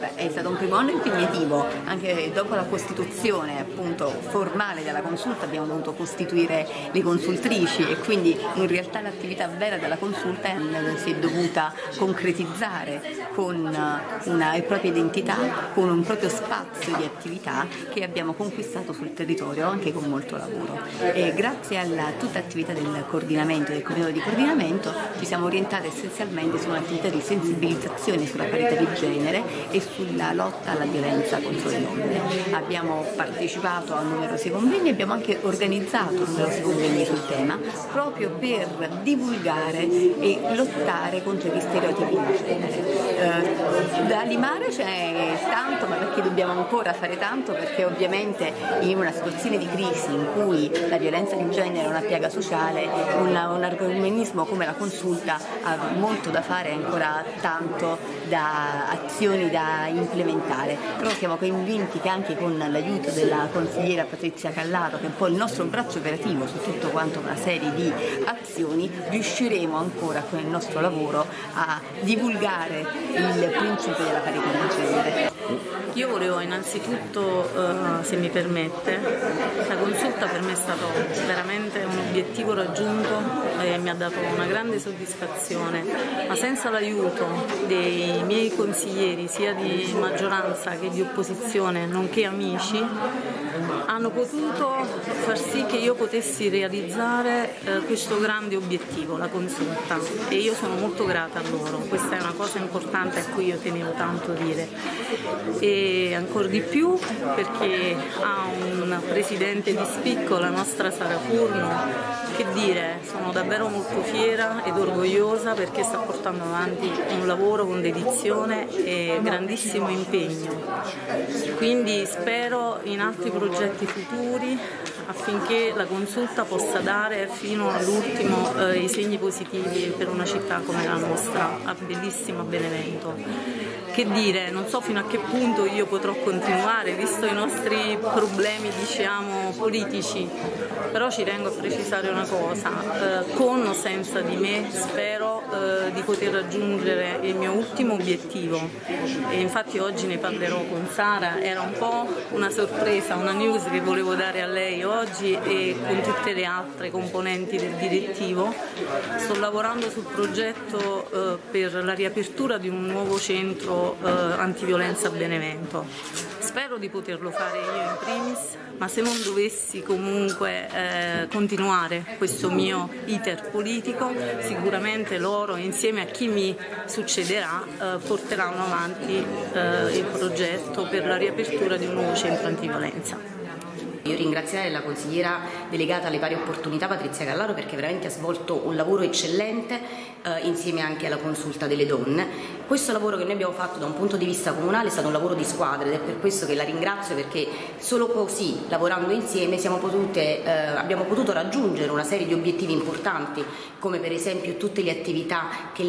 È stato un primo anno impegnativo, anche dopo la costituzione appunto formale della consulta abbiamo dovuto costituire le consultrici e quindi in realtà l'attività vera della consulta si è dovuta concretizzare con una propria identità, con un proprio spazio di attività che abbiamo conquistato sul territorio anche con molto lavoro. E grazie alla tutta attività del coordinamento, del comitato di coordinamento, ci siamo orientati essenzialmente su un'attività di sensibilizzazione sulla parità di genere e sulla lotta alla violenza contro le donne. Abbiamo partecipato a numerosi convegni, abbiamo anche organizzato numerosi convegni sul tema proprio per divulgare e lottare contro gli stereotipi di genere. Da limare c'è tanto, ma perché dobbiamo ancora fare tanto? Perché ovviamente in una situazione di crisi in cui la violenza di genere è una piaga sociale, un organismo come la consulta ha molto da fare e ancora tanto da azioni da implementare, però siamo convinti che anche con l'aiuto della consigliera Patrizia Callaro, che è un po' il nostro braccio operativo su tutto quanto una serie di azioni, riusciremo ancora con il nostro lavoro a divulgare il principio della parità di genere. Io volevo innanzitutto, se mi permette, la consulta per me è stato veramente un obiettivo raggiunto e mi ha dato una grande soddisfazione, ma senza l'aiuto dei miei consiglieri sia di maggioranza che di opposizione, nonché amici, hanno potuto far sì che io potessi realizzare questo grande obiettivo, la consulta, e io sono molto grata a loro. Questa è una cosa importante a cui io tenevo tanto a dire, e ancora di più perché ha un presidente di spicco, la nostra Sara Furno. Che dire, sono davvero molto fiera ed orgogliosa perché sta portando avanti un lavoro con dedizione e grandissimo impegno, quindi spero in altri progetti futuri affinché la consulta possa dare fino all'ultimo i segni positivi per una città come la nostra, a bellissima Benevento. Che dire, non so fino a che punto io potrò continuare, visto i nostri problemi, diciamo, politici, però ci tengo a precisare una cosa, con o senza di me spero di poter raggiungere il mio ultimo obiettivo, e infatti oggi ne parlerò con Sara. Era un po' una sorpresa, una news che volevo dare a lei oggi e con tutte le altre componenti del direttivo. Sto lavorando sul progetto per la riapertura di un nuovo centro antiviolenza a Benevento. Spero di poterlo fare io in primis, ma se non dovessi comunque continuare questo mio iter politico, sicuramente loro, insieme a chi mi succederà, porteranno avanti il progetto per la riapertura di un nuovo centro antiviolenza. Io ringrazierei la consigliera delegata alle pari opportunità Patrizia Callaro perché veramente ha svolto un lavoro eccellente insieme anche alla consulta delle donne. Questo lavoro che noi abbiamo fatto da un punto di vista comunale è stato un lavoro di squadra ed è per questo che la ringrazio, perché solo così, lavorando insieme, abbiamo potuto raggiungere una serie di obiettivi importanti, come per esempio tutte le attività che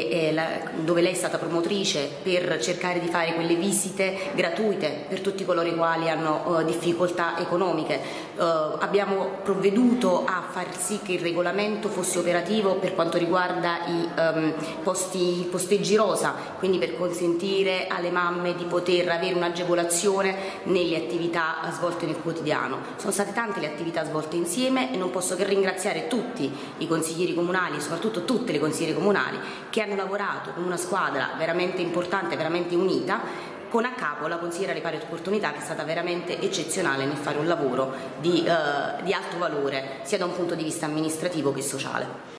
dove lei è stata promotrice per cercare di fare quelle visite gratuite per tutti coloro i quali hanno difficoltà economiche. Abbiamo provveduto a far sì che il regolamento fosse operativo per quanto riguarda i posteggi rosa, quindi per consentire alle mamme di poter avere un'agevolazione nelle attività svolte nel quotidiano. Sono state tante le attività svolte insieme e non posso che ringraziare tutti i consiglieri comunali e soprattutto tutte le consigliere comunali che hanno lavorato con una squadra veramente importante, veramente unita, con a capo la consigliera alle pari opportunità, che è stata veramente eccezionale nel fare un lavoro di alto valore sia da un punto di vista amministrativo che sociale.